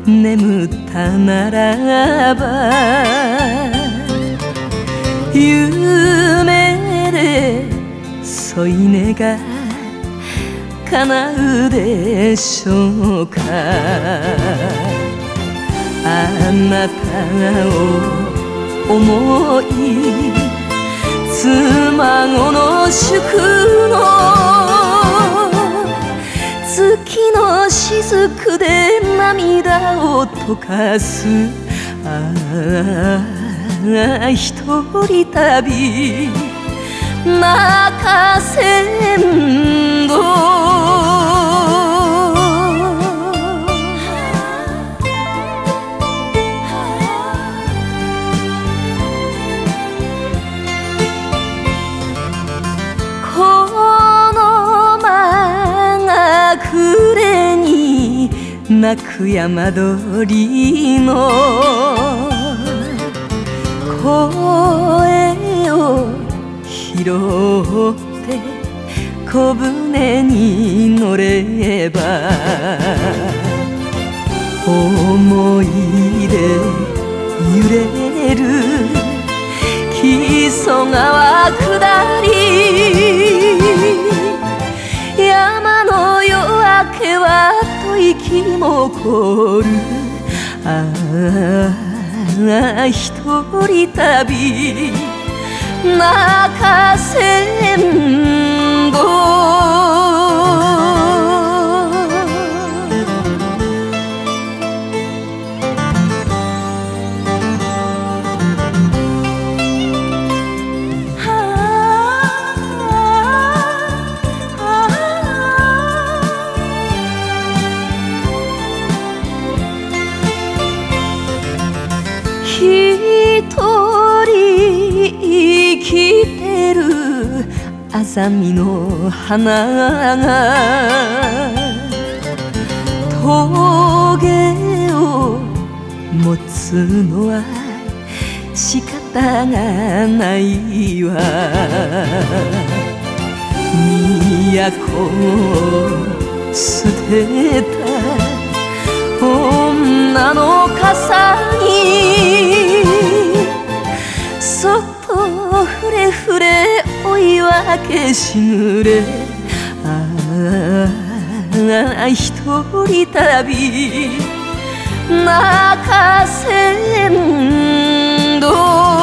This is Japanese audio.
眠ったならば夢で添い寝が叶うでしょうか。あなたを思い妻子の祝の月の雫で涙を溶かす。ああ一人旅中山道。暮れに泣く山鳥の声を拾って小舟に乗れば思い出揺れる木曽川下り山の夜明けは吐息も凍る。ああ一人旅中山道。一人生きてるアザミの花が棘を持つのは仕方がないわ。都を捨てた女の傘にそっとふれふれ追い分けしぐれ。ああ一人旅中山道。